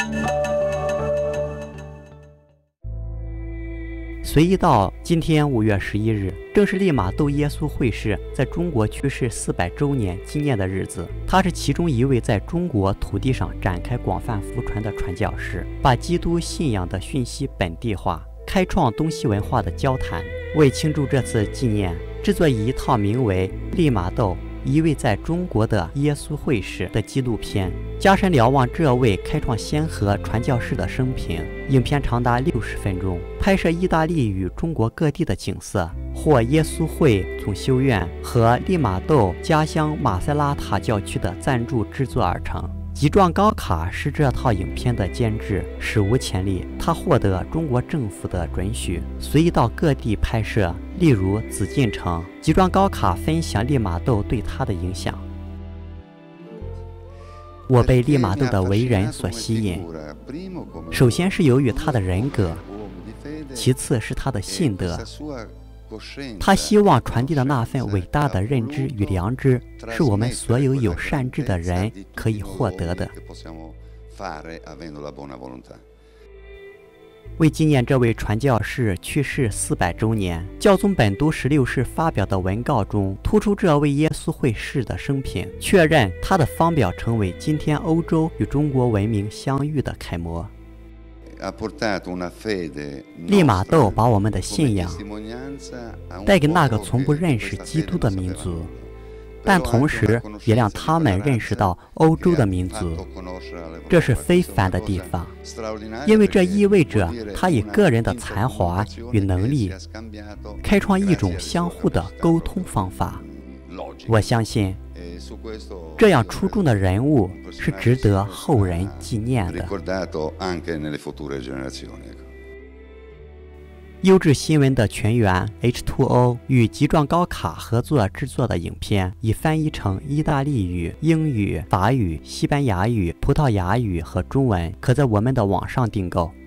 随意到今天5月11日，正是利玛窦耶稣会士在中国去世400周年纪念的日子。他是其中一位在中国土地上展开广泛福传的传教士，把基督信仰的讯息本地化，开创东西文化的交谈。为庆祝这次纪念，制作一套名为《利玛窦：一位在中国的耶稣会士》的纪录片，加深瞭望这位开创先河传教士的生平。影片长达60分钟，拍摄意大利与中国各地的景色，获耶稣会总修院和利玛窦家乡马塞拉塔教区的赞助制作而成。吉壮高卡是这套影片的监制，史无前例。他获得中国政府的准许，随意到各地拍摄，例如紫禁城。吉壮高卡分享利玛窦对他的影响。我被利玛窦的为人所吸引，首先是由于他的人格，其次是他的信德。他希望传递的那份伟大的认知与良知，是我们所有有善知的人可以获得的。为纪念这位传教士去世400周年，教宗本笃16世发表的文告中突出这位耶稣会士的生平，确认他的方表成为今天欧洲与中国文明相遇的楷模。利玛窦把我们的信仰带给那个从不认识基督的民族，但同时也让他们认识到欧洲的民族。这是非凡的地方，因为这意味着他以个人的才华与能力开创一种相互的沟通方法。我相信这样出众的人物是值得后人纪念的。优质新闻的全员 H2O 与吉壮高卡合作制作的影片，已翻译成意大利语、英语、法语、西班牙语、葡萄牙语和中文，可在我们的网上订购。